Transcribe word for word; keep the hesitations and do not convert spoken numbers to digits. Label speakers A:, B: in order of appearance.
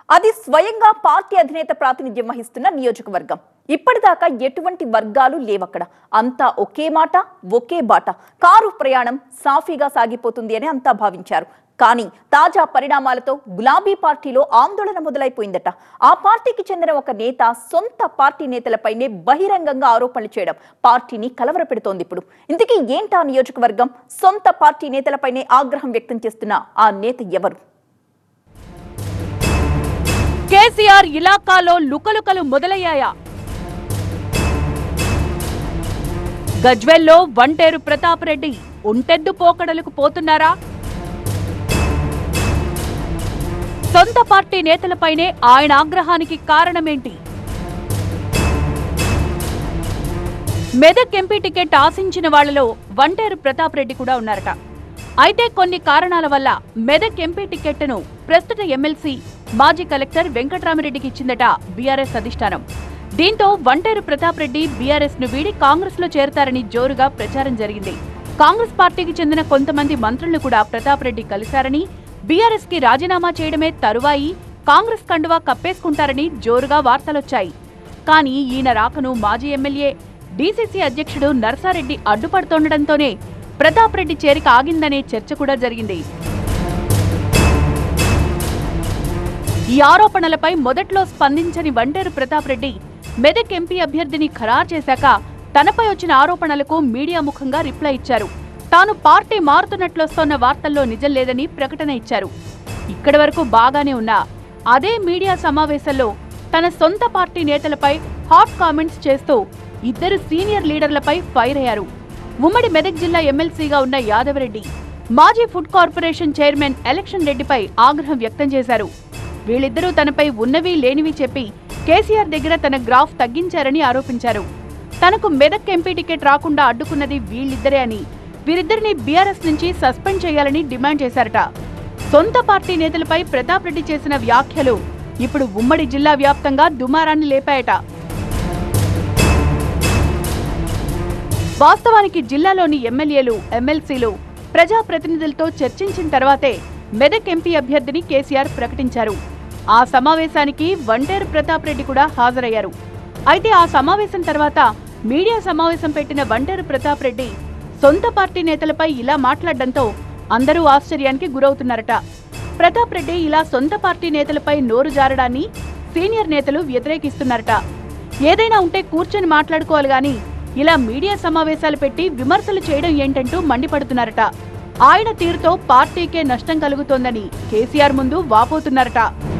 A: అది స్వయంగా పార్టీ అధినేత ప్రాతినిధ్యం వహిస్తున్న నియోజకవర్గం. ఇప్పటిదాకా ఎటువంటి వర్గాలు లేవక్కడ. అంతా ఒకే మాట, ఒకే బాట. కారు ప్రయాణం సాఫీగా సాగిపోతుంది అని అంతా భావించారు. కానీ తాజా పరిణామాలతో గులాబీ పార్టీలో ఆందోళన మొదలైపోయిందట. ఆ పార్టీకి చెందిన ఒక నేత సొంత పార్టీ నేతలపైనే బహిరంగంగా ఆరోపణలు చేయడం పార్టీని కలవరపెడుతోంది. ఇప్పుడు ఇంతకీ ఏంటా నియోజకవర్గం? సొంత పార్టీ నేతలపైనే ఆగ్రహం వ్యక్తం చేస్తున్న ఆ నేత ఎవరు?
B: కేసీఆర్ ఇలాకాలో లుకలుకలు మొదలయ్యాయా? గజ్వెల్లో వంటేరు ప్రతాప్ రెడ్డి ఒంటెద్దు పోకడలకు పోతున్నారా? సొంత పార్టీ నేతలపైనే ఆయన ఆగ్రహానికి కారణమేంటి? మెదక్ ఎంపీ టికెట్ ఆశించిన వాళ్లలో వంటేరు ప్రతాప్ రెడ్డి కూడా ఉన్నారట. అయితే కొన్ని కారణాల వల్ల మెదక్ ఎంపీ టికెట్ను ప్రస్తుత ఎమ్మెల్సీ మాజీ కలెక్టర్ వెంకట్రామిరెడ్డికి ఇచ్చిందట బీఆర్ఎస్ అధిష్టానం. దీంతో వంటేరు ప్రతాప్ రెడ్డి బీఆర్ఎస్ ను వీడి కాంగ్రెస్ లో చేరతారని జోరుగా ప్రచారం జరిగింది. కాంగ్రెస్ పార్టీకి చెందిన కొంతమంది మంత్రులను కూడా ప్రతాప్ రెడ్డి కలిశారని, బీఆర్ఎస్ కి రాజీనామా చేయడమే తరువాయి కాంగ్రెస్ కండువా కప్పేసుకుంటారని జోరుగా వార్తలొచ్చాయి. కానీ ఈయన రాకను మాజీ ఎమ్మెల్యే డీసీసీ అధ్యక్షుడు నర్సారెడ్డి అడ్డుపడుతుండటంతోనే ప్రతాప్ రెడ్డి చేరిక ఆగిందనే చర్చ కూడా జరిగింది. ఈ ఆరోపణలపై మొదట్లో స్పందించని వంటేరు ప్రతాప్ రెడ్డి మెదక్ ఎంపీ అభ్యర్థిని ఖరారు చేశాక తనపై వచ్చిన ఆరోపణలకు మీడియా ముఖంగా రిప్లై ఇచ్చారు. తాను పార్టీ మారుతున్నట్లొస్తోన్న వార్తల్లో నిజం లేదని ప్రకటన ఇచ్చారు. ఇక్కడి వరకు బాగానే ఉన్నా అదే మీడియా సమావేశంలో తన సొంత పార్టీ నేతలపై హాట్ కామెంట్స్ చేస్తూ ఇద్దరు సీనియర్ లీడర్లపై ఫైర్ అయ్యారు. ఉమ్మడి మెదక్ జిల్లా ఎమ్మెల్సీగా ఉన్న యాదవరెడ్డి, మాజీ ఫుడ్ కార్పొరేషన్ చైర్మన్ ఎలక్షన్ రెడ్డిపై ఆగ్రహం వ్యక్తం చేశారు. వీళ్ళిద్దరూ తనపై ఉన్నవి లేనివి చెప్పి కేసీఆర్ దగ్గర తన గ్రాఫ్ తగ్గించారని ఆరోపించారు. తనకు మెదక్ ఎంపీ టికెట్ రాకుండా అడ్డుకున్నది వీళ్ళిద్దరే అని, వీరిద్దరిని బీఆర్ఎస్ నుంచి సస్పెండ్ చేయాలని డిమాండ్ చేశారట. సొంత పార్టీ నేతలపై ప్రతాప్ రెడ్డి చేసిన వ్యాఖ్యలు ఇప్పుడు ఉమ్మడి జిల్లా వ్యాప్తంగా దుమారాన్ని లేపాయట. వాస్తవానికి జిల్లాలోని ఎమ్మెల్యేలు, ఎమ్మెల్సీలు, ప్రజాప్రతినిధులతో చర్చించిన తర్వాతే మెదక్ ఎంపీ అభ్యర్థిని కేసీఆర్ ప్రకటించారు. ఆ సమావేశానికి వంటేరు ప్రతాప్ రెడ్డి కూడా హాజరయ్యారు. అయితే ఆ సమావేశం తర్వాత మీడియా సమావేశం పెట్టిన వంటేరు ప్రతాప్ రెడ్డి సొంత పార్టీ నేతలపై ఇలా మాట్లాడడంతో అందరూ ఆశ్చర్యానికి గురవుతున్నారట. ప్రతాప్ రెడ్డి ఇలా సొంత పార్టీ నేతలపై నోరు జారడాన్ని సీనియర్ నేతలు వ్యతిరేకిస్తున్నారట. ఏదైనా ఉంటే కూర్చొని మాట్లాడుకోవాలి గాని ఇలా మీడియా సమావేశాలు పెట్టి విమర్శలు చేయడం ఏంటంటూ మండిపడుతున్నారట. ఆయన తీరుతో పార్టీకే నష్టం కలుగుతోందని కేసీఆర్ ముందు వాపోతున్నారట.